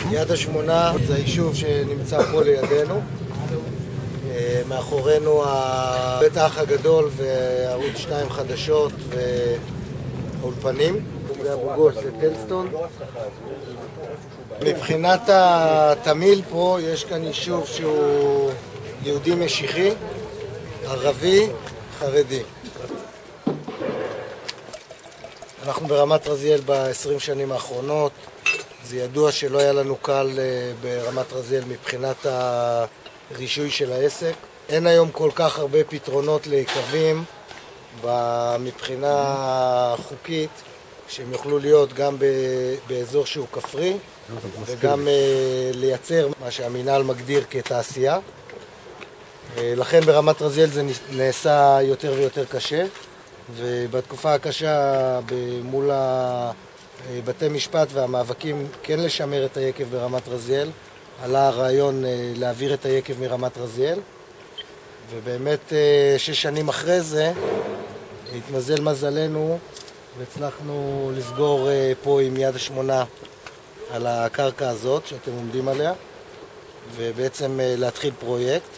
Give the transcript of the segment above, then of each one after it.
יד השמונה זה היישוב שנמצא פה לידינו. מאחורינו בית האח הגדול וערוץ 2 חדשות והאולפנים. זה אבו גוש, זה טלסטון. מבחינת התמיל פה יש כאן יישוב שהוא יהודי משיחי, ערבי, חרדי. אנחנו ברמת רזיאל ב-20 שנים האחרונות. זה ידוע שלא היה לנו קל ברמת רזיאל מבחינת הרישוי של העסק. אין היום כל כך הרבה פתרונות ליקבים מבחינה חוקית שהם יוכלו להיות גם באזור שהוא כפרי וגם לייצר מה שהמינהל מגדיר כתעשייה. לכן ברמת רזיאל זה נעשה יותר ויותר קשה, ובתקופה הקשה מול בתי משפט והמאבקים כן לשמר את היקב ברמת רזיאל, עלה הרעיון להעביר את היקב מרמת רזיאל, ובאמת 6 שנים אחרי זה התמזל מזלנו והצלחנו לסגור פה עם יד השמונה על הקרקע הזאת שאתם עומדים עליה, ובעצם להתחיל פרויקט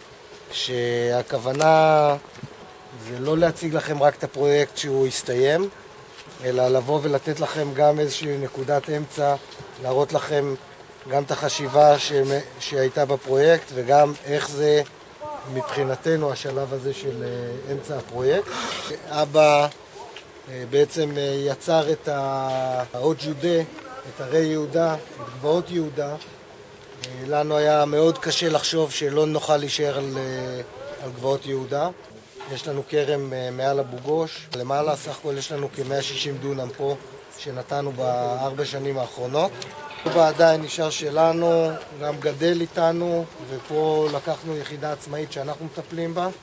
שהכוונה זה לא להציג לכם רק את הפרויקט שהוא יסתיים, אלא לבוא ולתת לכם גם איזושהי נקודת אמצע, להראות לכם גם את החשיבה שהייתה בפרויקט וגם איך זה מבחינתנו השלב הזה של אמצע הפרויקט. אבא בעצם יצר את האות יהודה, את הרי יהודה, את גבעות יהודה. לנו היה מאוד קשה לחשוב שלא נוכל להישאר על גבעות יהודה. יש לנו כרם מעל אבו גוש, למעלה סך הכל יש לנו כ-160 דונם פה שנתנו ב4 שנים האחרונות. פה עדיין נשאר שלנו, גם גדל איתנו, ופה לקחנו יחידה עצמאית שאנחנו מטפלים בה.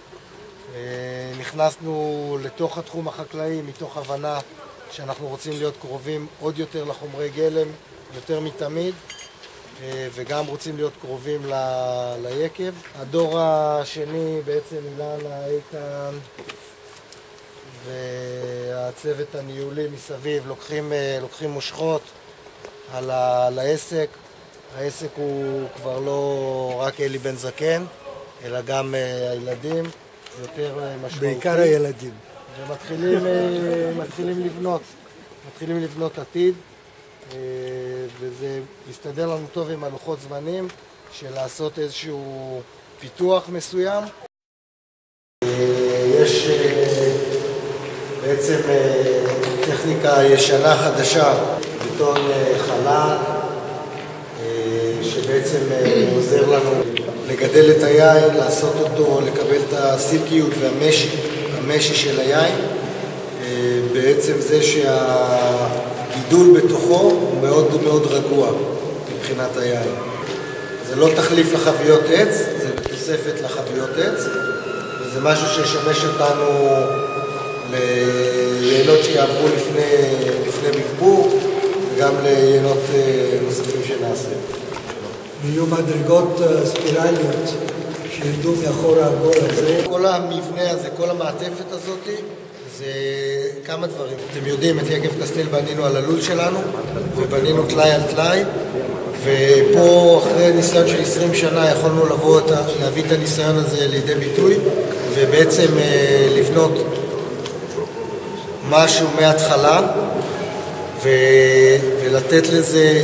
נכנסנו לתוך התחום החקלאי מתוך הבנה שאנחנו רוצים להיות קרובים עוד יותר לחומרי גלם, יותר מתמיד, וגם רוצים להיות קרובים ליקב. הדור השני בעצם אילנה, איתן והצוות הניהולי מסביב לוקחים מושכות על העסק. העסק הוא כבר לא רק אלי בן זקן, אלא גם הילדים, יותר משמעותי. בעיקר הילדים. מתחילים לבנות עתיד, וזה מסתדר לנו טוב עם הלוחות זמנים של לעשות איזשהו פיתוח מסוים. יש בעצם טכניקה ישנה חדשה, בטון חלל, שבעצם עוזר לנו לגדל את היין, לעשות אותו, לקבל את הסילקיות והמשי של היין. בעצם זה שהגידול בתוכו הוא מאוד מאוד רגוע מבחינת היין. זה לא תחליף לחביות עץ, זה תוספת לחביות עץ, וזה משהו שישמש אותנו ליינות שיעברו לפני בקבוק, וגם ליינות נוספים שנעשה. ויהיו מדרגות ספירליות שירדו מאחור העגול הזה. כל המבנה הזה, כל המעטפת הזאת, זה כמה דברים. אתם יודעים, את יקב קסטיל בנינו על הלול שלנו, ובנינו טלאי על טלאי, ופה אחרי ניסיון של 20 שנה יכולנו להביא את הניסיון הזה לידי ביטוי, ובעצם לבנות משהו מההתחלה, ולתת לזה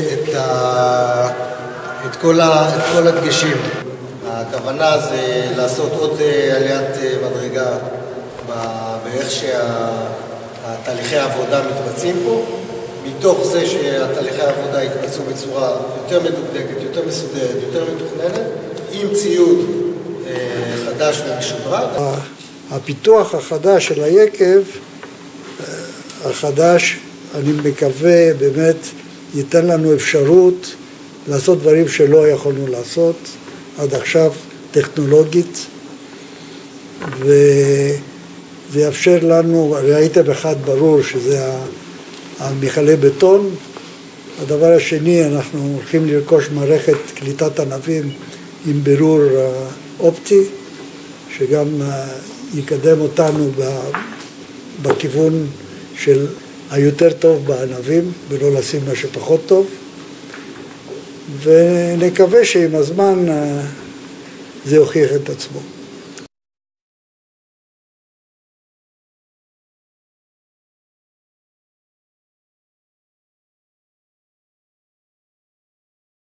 את כל הדגשים. הכוונה זה לעשות עוד עליית מדרגה באיך שהתהליכי העבודה מתבצעים פה, מתוך זה שהתהליכי העבודה יתבצעו בצורה יותר מדוקדקת, יותר מסודרת, יותר מתוכננת, עם ציוד חדש ומשודרג. הפיתוח החדש של היקב, החדש, אני מקווה באמת ייתן לנו אפשרות לעשות דברים שלא יכולנו לעשות עד עכשיו טכנולוגית, וזה יאפשר לנו, ראיתם אחד ברור שזה המכלי בטון. הדבר השני, אנחנו הולכים לרכוש מערכת קליטת ענבים עם בירור אופטי, שגם יקדם אותנו בכיוון של היותר טוב בענבים ולא לשים מה שפחות טוב. ונקווה שעם הזמן זה יוכיח את עצמו.